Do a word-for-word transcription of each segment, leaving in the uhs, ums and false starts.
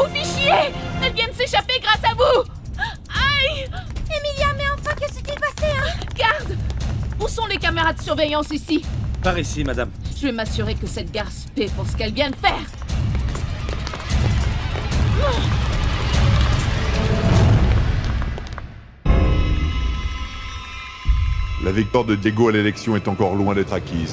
vous fichez! Elle vient de s'échapper grâce à vous! Aïe! Emilia, mais enfin, que s'est-il passé, hein? Garde! Où sont les caméras de surveillance ici? Par ici, madame. Je vais m'assurer que cette garce paie pour ce qu'elle vient de faire. La victoire de Diego à l'élection est encore loin d'être acquise.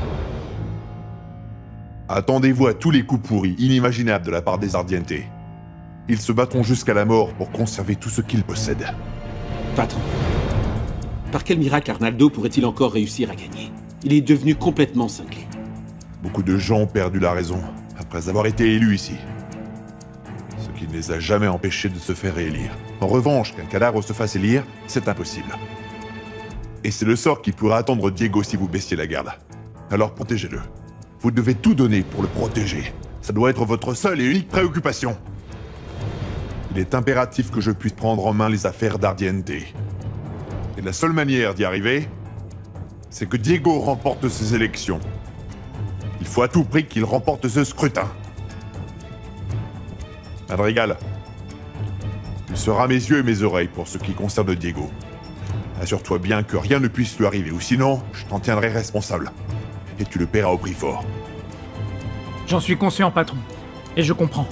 Attendez-vous à tous les coups pourris, inimaginables de la part des Ardiente. Ils se battront jusqu'à la mort pour conserver tout ce qu'ils possèdent. Patron, par quel miracle Arnaldo pourrait-il encore réussir à gagner? Il est devenu complètement cinglé. Beaucoup de gens ont perdu la raison après avoir été élus ici. Ce qui ne les a jamais empêchés de se faire réélire. En revanche, qu'un cadavre se fasse élire, c'est impossible. Et c'est le sort qui pourra attendre Diego si vous baissiez la garde. Alors protégez-le. Vous devez tout donner pour le protéger. Ça doit être votre seule et unique préoccupation. Il est impératif que je puisse prendre en main les affaires d'Ardiente. Et la seule manière d'y arriver, c'est que Diego remporte ces élections. Il faut à tout prix qu'il remporte ce scrutin. Madrigal, il sera mes yeux et mes oreilles pour ce qui concerne Diego. Assure-toi bien que rien ne puisse lui arriver, ou sinon, je t'en tiendrai responsable. Et tu le paieras au prix fort. J'en suis conscient, patron. Et je comprends.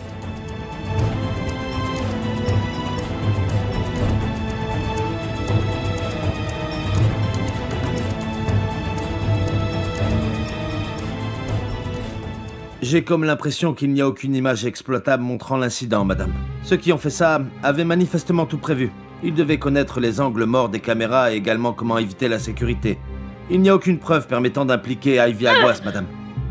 J'ai comme l'impression qu'il n'y a aucune image exploitable montrant l'incident, madame. Ceux qui ont fait ça avaient manifestement tout prévu. Ils devaient connaître les angles morts des caméras et également comment éviter la sécurité. Il n'y a aucune preuve permettant d'impliquer Ivy Aguas, madame.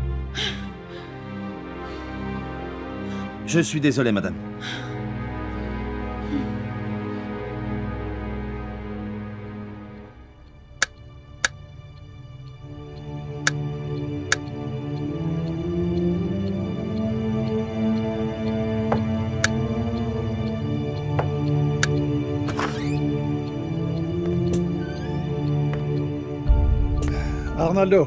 Je suis désolé, madame. Arnaldo.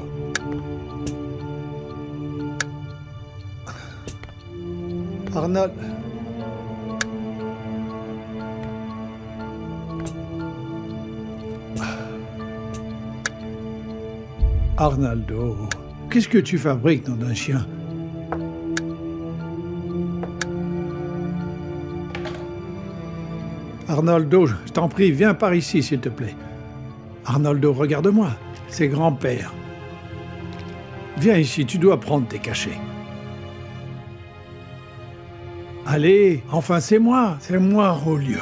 Arnold. Arnaldo, qu'est-ce que tu fabriques, nom d'un chien? Arnaldo, je t'en prie, viens par ici, s'il te plaît. Arnaldo, regarde-moi. C'est grand-père. Viens ici, tu dois prendre tes cachets. Allez, enfin c'est moi, c'est moi, Julio.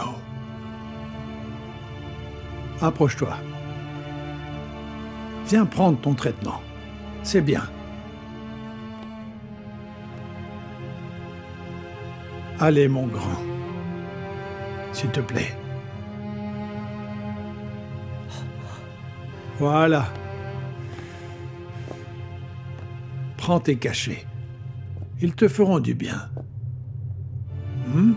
Approche-toi. Viens prendre ton traitement. C'est bien. Allez, mon grand. S'il te plaît. Voilà. Prends tes cachets. Ils te feront du bien. Hmm?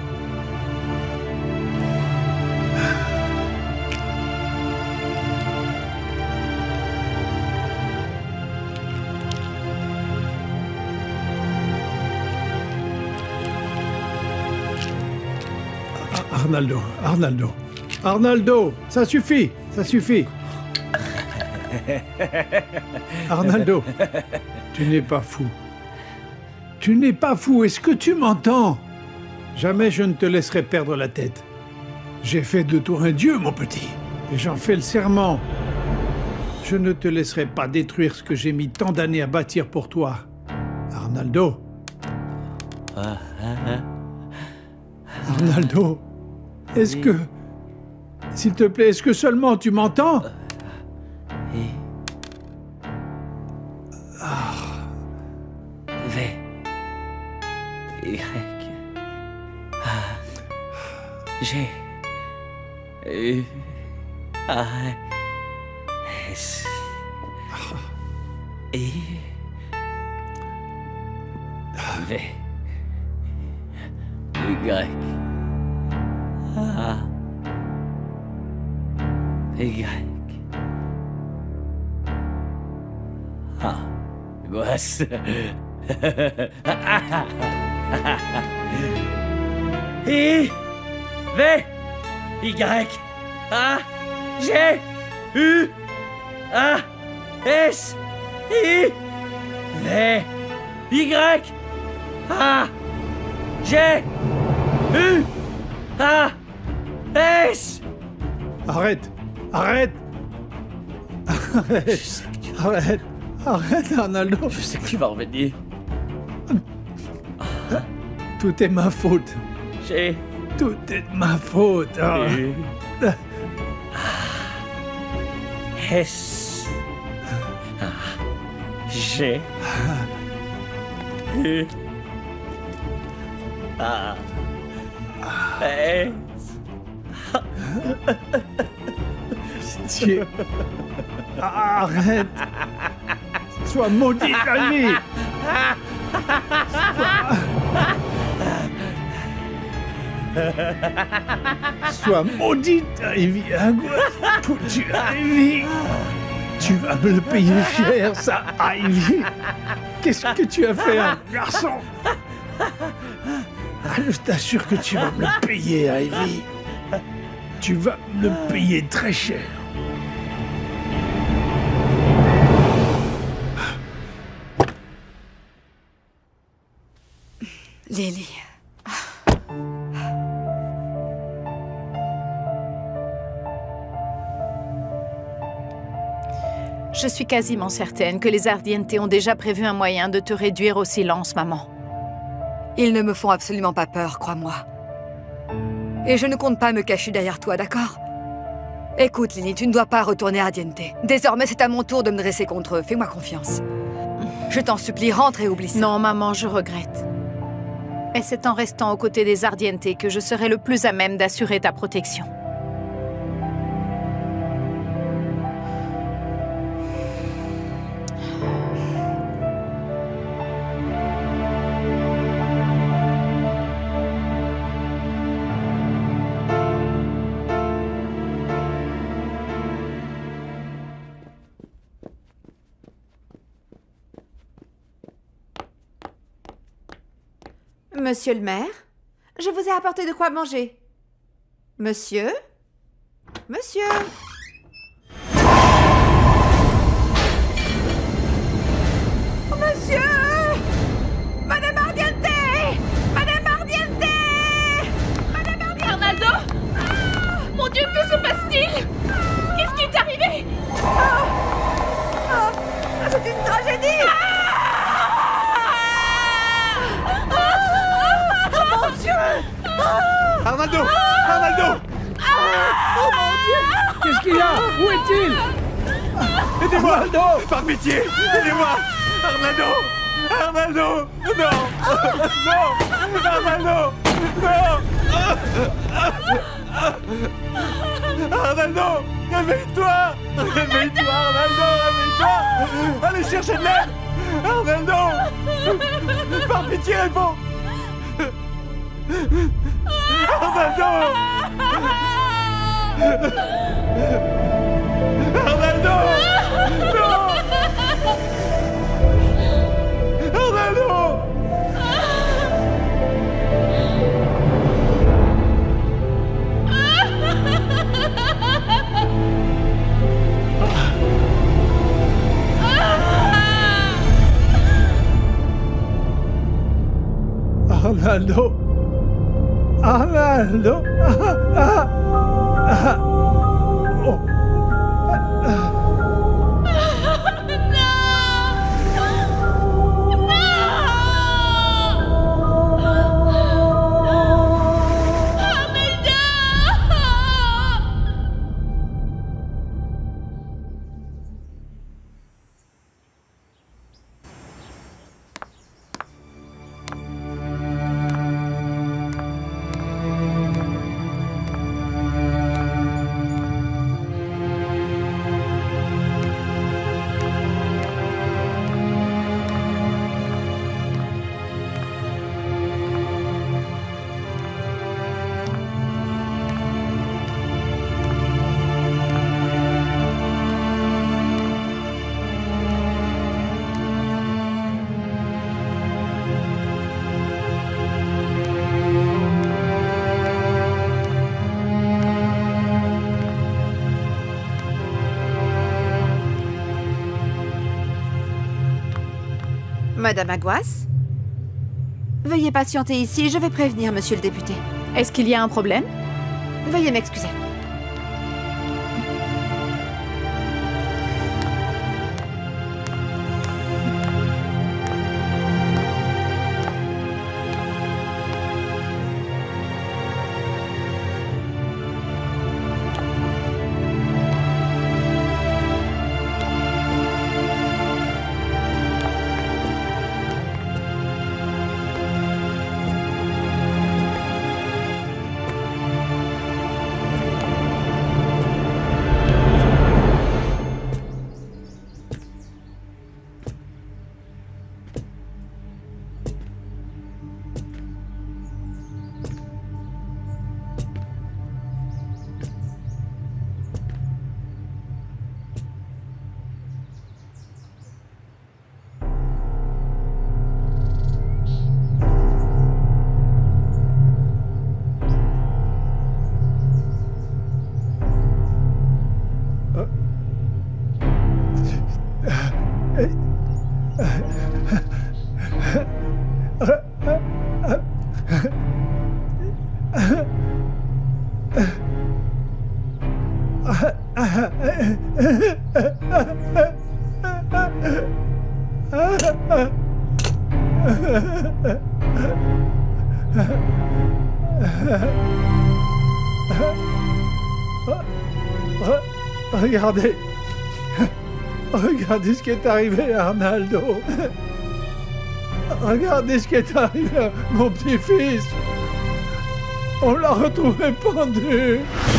Arnaldo, Arnaldo, Arnaldo, ça suffit, ça suffit. Arnaldo, tu n'es pas fou. Tu n'es pas fou, est-ce que tu m'entends? Jamais je ne te laisserai perdre la tête. J'ai fait de toi un dieu, mon petit, et j'en fais le serment. Je ne te laisserai pas détruire ce que j'ai mis tant d'années à bâtir pour toi. Arnaldo. Arnaldo, est-ce que... S'il te plaît, est-ce que seulement tu m'entends? V. Y. A. G. U. A. S. I. V. Y. A. Y. A. Guas. I V Y A G U A S I V Y A G U A S. Arrête! Arrête! Arrête! Arrête! Arrête, Arnaldo! Je sais que tu vas revenir. Tout est ma faute. J'ai Tout est de ma faute. Ah. U S A G U A S. Pitié. Arrête. Sois maudite, Ivy. Sois maudite, Ivy. Foutu, Ivy. Tu vas me le payer cher, ça, Ivy. Qu'est-ce que tu as fait, hein, garçon? Ah, je t'assure que tu vas me le payer, Ivy. Tu vas me le payer très cher. Lily. Je suis quasiment certaine que les Ardiente ont déjà prévu un moyen de te réduire au silence, maman. Ils ne me font absolument pas peur, crois-moi. Et je ne compte pas me cacher derrière toi, d'accord? Écoute, Lily, tu ne dois pas retourner à Ardiente. Désormais, c'est à mon tour de me dresser contre eux. Fais-moi confiance. Je t'en supplie, rentre et oublie ça. Non, maman, je regrette. Et c'est en restant aux côtés des Ardiente que je serai le plus à même d'assurer ta protection. Monsieur le maire, je vous ai apporté de quoi manger. Monsieur? Monsieur? Monsieur! Madame Ardiente! Madame Ardiente! Madame Ardiente! Arnaldo! Ah! Mon Dieu, que se passe-t-il? Qu'est-ce qui est arrivé? Ah! Ah! C'est une tragédie! Ah! Arnaldo! Arnaldo! Oh mon Dieu! Qu'est-ce qu'il y a? Où est-il? Aidez-moi! Arnaldo! Par pitié! Aidez-moi! Arnaldo! Arnaldo! Non! Non! Arnaldo! Non! Arnaldo! Réveille-toi! Réveille-toi, Arnaldo! Réveille-toi! Allez chercher de l'aide! Arnaldo! Par pitié, réponds! Arnaldo! Arnaldo! Non! Arnaldo! Arnaldo! Arnaldo! Ah, ah, ah. Oh. Madame Aguas? Veuillez patienter ici, je vais prévenir monsieur le député. Est-ce qu'il y a un problème? Veuillez m'excuser. Regardez. Regardez ce qui est arrivé à Arnaldo. Regardez ce qui est arrivé à mon petit-fils. On l'a retrouvé pendu.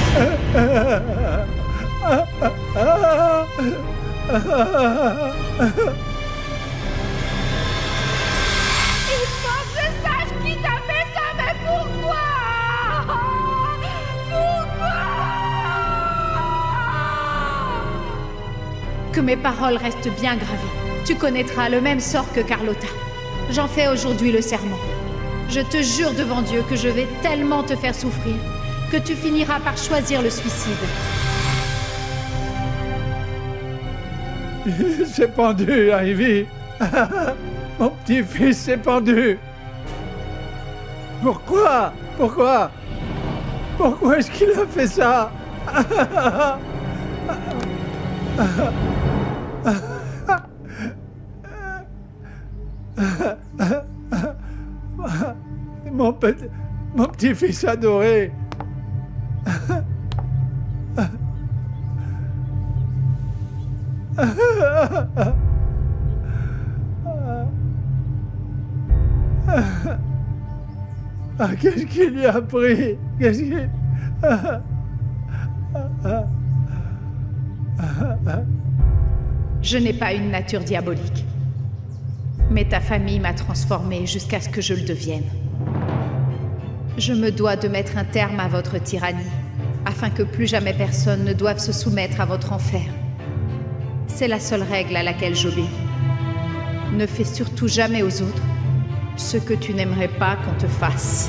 Il faut que je sache qui t'a fait ça, mais pourquoi? Pourquoi? Que mes paroles restent bien gravées. Tu connaîtras le même sort que Carlotta. J'en fais aujourd'hui le serment. Je te jure devant Dieu que je vais tellement te faire souffrir que tu finiras par choisir le suicide. Il s'est pendu, Ivy. Mon petit-fils s'est pendu. Pourquoi? Pourquoi? Pourquoi est-ce qu'il a fait ça? Mon, petit, mon petit-fils adoré. Ah, qu'est-ce qu'il y a pris? Qu'est-ce qu'il... Je n'ai pas une nature diabolique. Mais ta famille m'a transformée jusqu'à ce que je le devienne. Je me dois de mettre un terme à votre tyrannie, afin que plus jamais personne ne doive se soumettre à votre enfer. C'est la seule règle à laquelle j'obéis. Ne fais surtout jamais aux autres ce que tu n'aimerais pas qu'on te fasse.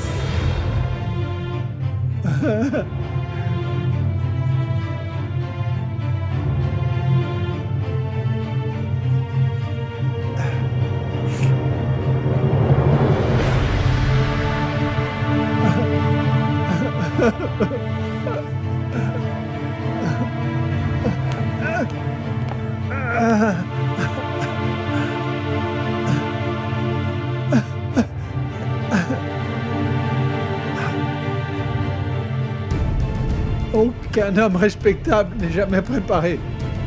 Aucun homme respectable n'est jamais préparé.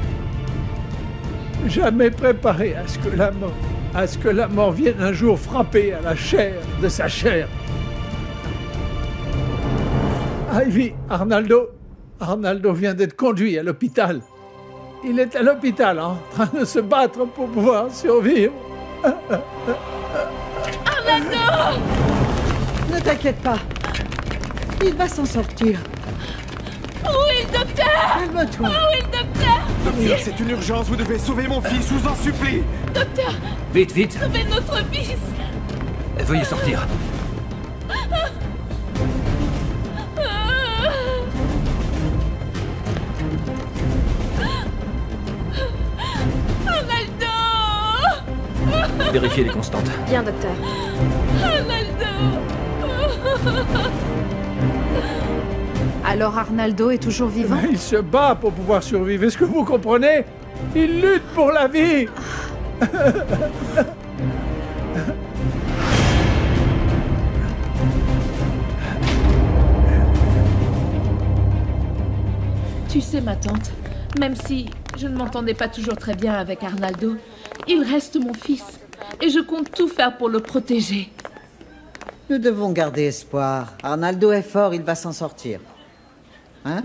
Jamais préparé à ce que la mort, à ce que la mort vienne un jour frapper à la chair de sa chair. Ivy, Arnaldo, Arnaldo vient d'être conduit à l'hôpital. Il est à l'hôpital en train de se battre pour pouvoir survivre. Arnaldo! Ne t'inquiète pas. Il va s'en sortir. Où est le docteur? Calme-toi. Où est le docteur? Docteur, c'est une urgence, vous devez sauver mon fils, je vous en supplie. Docteur! Vite, vite! Sauvez notre fils! Veuillez sortir. Arnaldo! Vérifiez les constantes. Bien, docteur. Arnaldo! Alors Arnaldo est toujours vivant? Mais il se bat pour pouvoir survivre, est-ce que vous comprenez? Il lutte pour la vie. Tu sais, ma tante, même si je ne m'entendais pas toujours très bien avec Arnaldo, il reste mon fils. Et je compte tout faire pour le protéger. Nous devons garder espoir. Arnaldo est fort, il va s'en sortir. Hein?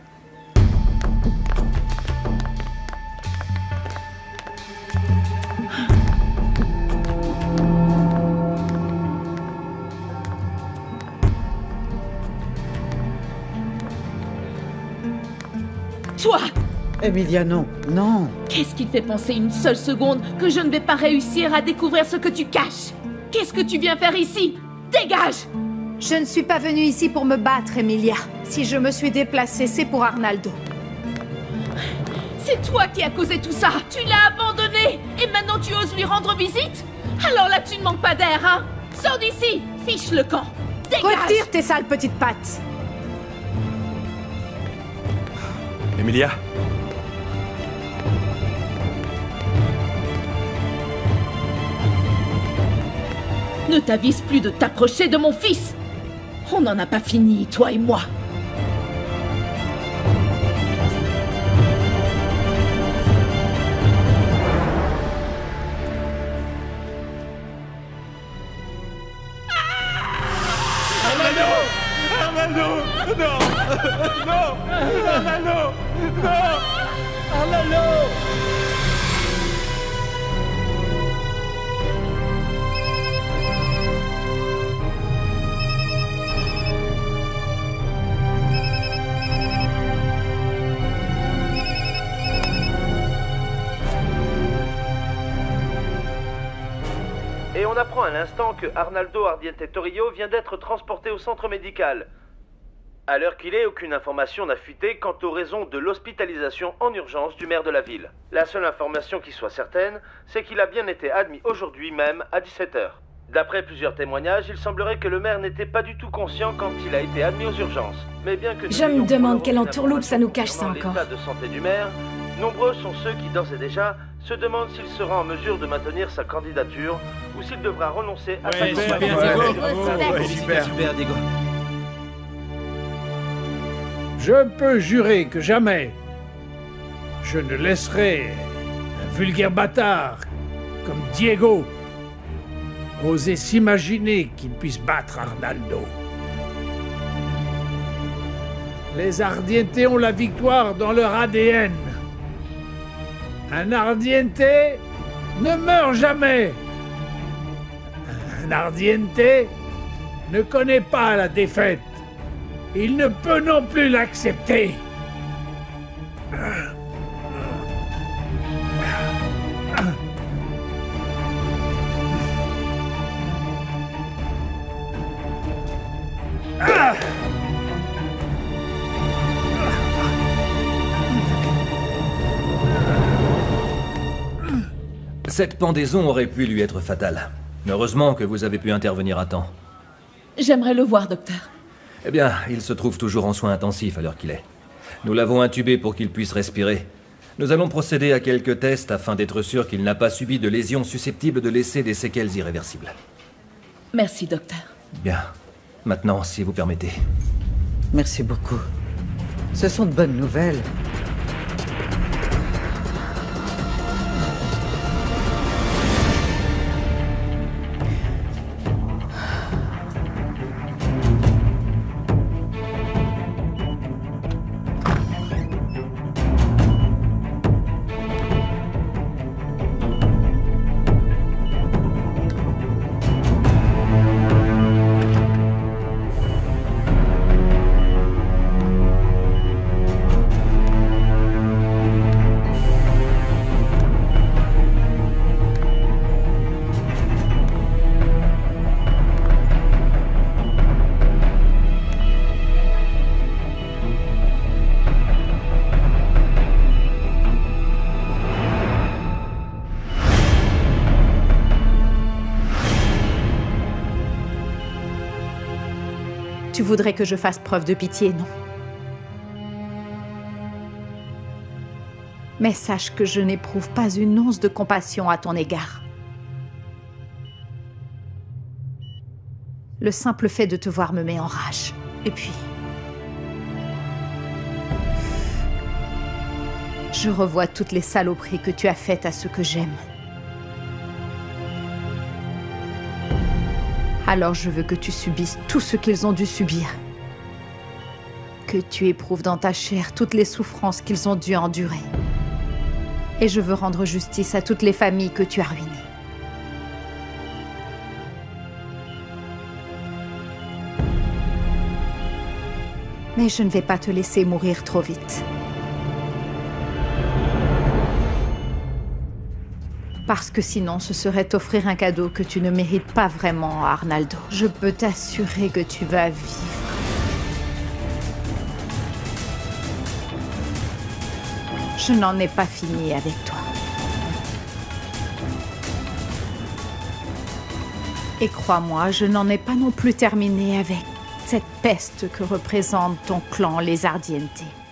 Toi! Emilia, non, non. Qu'est-ce qui te fait penser une seule seconde que je ne vais pas réussir à découvrir ce que tu caches? Qu'est-ce que tu viens faire ici? Dégage! Je ne suis pas venue ici pour me battre, Emilia. Si je me suis déplacée, c'est pour Arnaldo. C'est toi qui as causé tout ça! Tu l'as abandonné! Et maintenant tu oses lui rendre visite? Alors là, tu ne manques pas d'air, hein? Sors d'ici! Fiche le camp! Dégage! Retire tes sales petites pattes! Emilia? Ne t'avise plus de t'approcher de mon fils! On n'en a pas fini, toi et moi! Arnaldo! Arnaldo! Non! Non! Arnaldo! Non! Arnaldo! Et on apprend à l'instant que Arnaldo Ardiente Torillo vient d'être transporté au centre médical. À l'heure qu'il est, aucune information n'a fuité quant aux raisons de l'hospitalisation en urgence du maire de la ville. La seule information qui soit certaine, c'est qu'il a bien été admis aujourd'hui même à dix-sept heures. D'après plusieurs témoignages, il semblerait que le maire n'était pas du tout conscient quand il a été admis aux urgences. Mais bien que Je me demande quelle entourloupe ça nous cache ça encore. L'état de santé du maire, nombreux sont ceux qui d'ores et déjà se demandent s'il sera en mesure de maintenir sa candidature ou s'il devra renoncer à sa super, candidature. Diego. Super, super, Diego. Je peux jurer que jamais je ne laisserai un vulgaire bâtard comme Diego oser s'imaginer qu'il puisse battre Arnaldo. Les Ardiente ont la victoire dans leur A D N. Un Ardiente ne meurt jamais. Un Ardiente ne connaît pas la défaite. Il ne peut non plus l'accepter. Cette pendaison aurait pu lui être fatale. Heureusement que vous avez pu intervenir à temps. J'aimerais le voir, docteur. Eh bien, il se trouve toujours en soins intensifs à l'heure qu'il est. Nous l'avons intubé pour qu'il puisse respirer. Nous allons procéder à quelques tests afin d'être sûr qu'il n'a pas subi de lésions susceptibles de laisser des séquelles irréversibles. Merci, docteur. Bien. Maintenant, si vous permettez. Merci beaucoup. Ce sont de bonnes nouvelles. voudrais que je fasse preuve de pitié, non? Mais sache que je n'éprouve pas une once de compassion à ton égard. Le simple fait de te voir me met en rage. Et puis... je revois toutes les saloperies que tu as faites à ceux que j'aime. Alors je veux que tu subisses tout ce qu'ils ont dû subir. Que tu éprouves dans ta chair toutes les souffrances qu'ils ont dû endurer. Et je veux rendre justice à toutes les familles que tu as ruinées. Mais je ne vais pas te laisser mourir trop vite. Parce que sinon, ce serait t'offrir un cadeau que tu ne mérites pas vraiment, Arnaldo. Je peux t'assurer que tu vas vivre. Je n'en ai pas fini avec toi. Et crois-moi, je n'en ai pas non plus terminé avec cette peste que représente ton clan, les Ardiente.